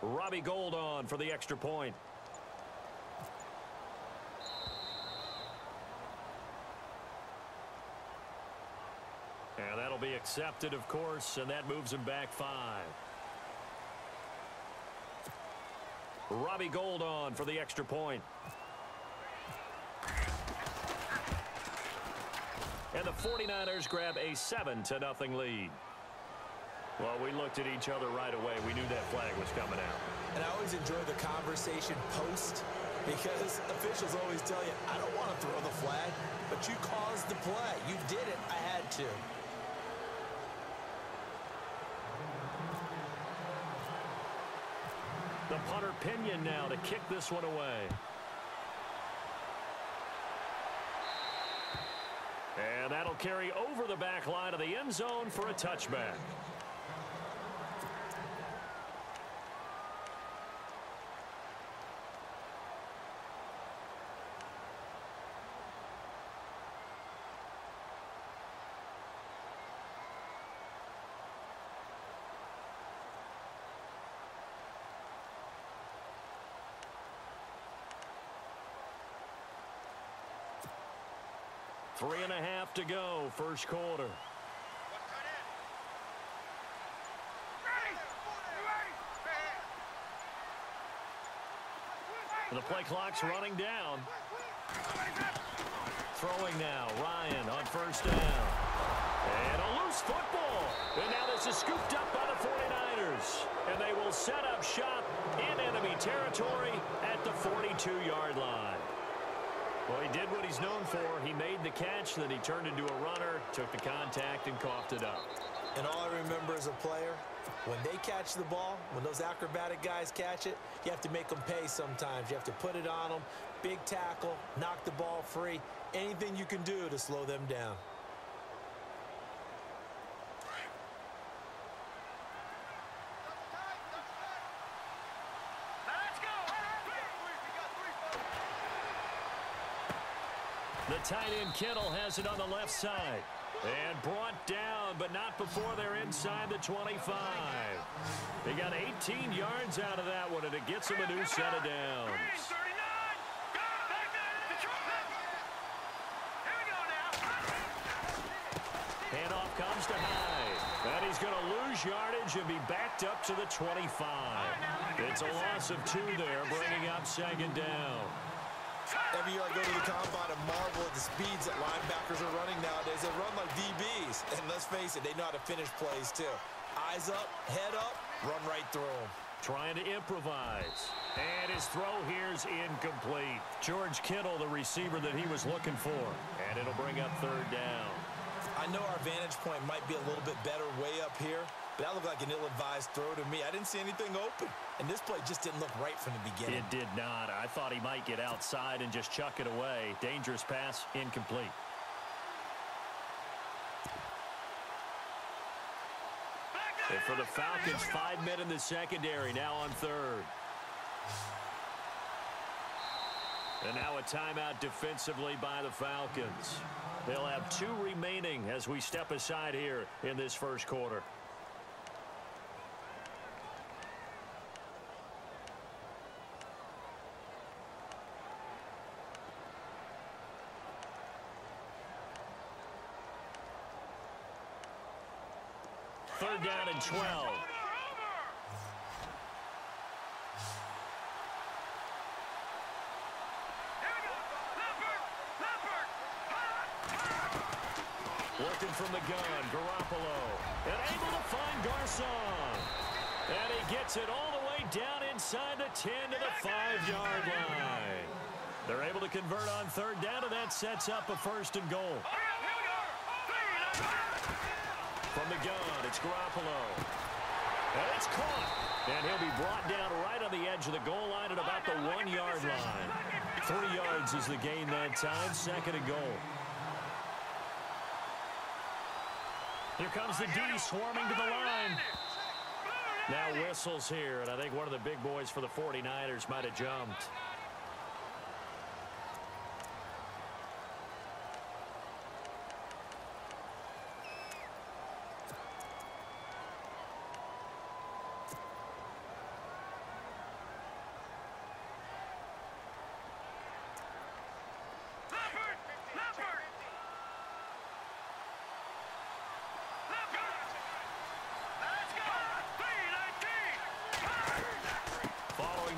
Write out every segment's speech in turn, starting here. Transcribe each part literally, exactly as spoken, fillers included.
Robbie Gould on for the extra point. And that'll be accepted, of course, and that moves him back five. Robbie Gould on for the extra point. And the forty-niners grab a seven to nothing lead. Well, we looked at each other right away. We knew that flag was coming out. And I always enjoy the conversation post because officials always tell you, I don't want to throw the flag, but you caused the play. You did it. I had to. The punter Pinion now to kick this one away. And that'll carry over the back line of the end zone for a touchback. Three and a half to go, first quarter. The play clock's running down. Throwing now, Ryan on first down. And a loose football. And now this is scooped up by the forty-niners. And they will set up shop in enemy territory at the forty-two yard line. Well, he did what he's known for. He made the catch, then he turned into a runner, took the contact, and coughed it up. And all I remember as a player, when they catch the ball, when those acrobatic guys catch it, you have to make them pay sometimes. You have to put it on them, big tackle, knock the ball free, anything you can do to slow them down. The tight end Kittle has it on the left side. And brought down, but not before they're inside the twenty-five. They got eighteen yards out of that one, and it gets them a new set of downs. Handoff comes to Hyde. And he's going to lose yardage and be backed up to the twenty-five. It's a loss of two there, bringing up second down. Every year I go to the combine and marvel at the speeds that linebackers are running nowadays. They run like D Bs. And let's face it, they know how to finish plays too. Eyes up, head up, run right through them. Trying to improvise. And his throw here's incomplete. George Kittle, the receiver that he was looking for. And it'll bring up third down. I know our vantage point might be a little bit better way up here, but that looked like an ill-advised throw to me. I didn't see anything open. And this play just didn't look right from the beginning. It did not. I thought he might get outside and just chuck it away. Dangerous pass, incomplete. And for the Falcons, five men in the secondary, now on third. And now a timeout defensively by the Falcons. They'll have two remaining as we step aside here in this first quarter. Third down and twelve. Working from the gun, Garoppolo. And able to find Garcon. And he gets it all the way down inside the ten to the five yard line. They're able to convert on third down, and that sets up a first and goal. From the gun, it's Garoppolo. And it's caught. And he'll be brought down right on the edge of the goal line at about the one yard line. Three yards is the gain that time, second and goal. Here comes the D swarming to the line. Now whistles here, and I think one of the big boys for the forty-niners might have jumped.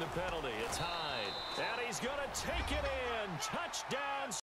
the penalty. It's Hyde. And he's going to take it in. Touchdown.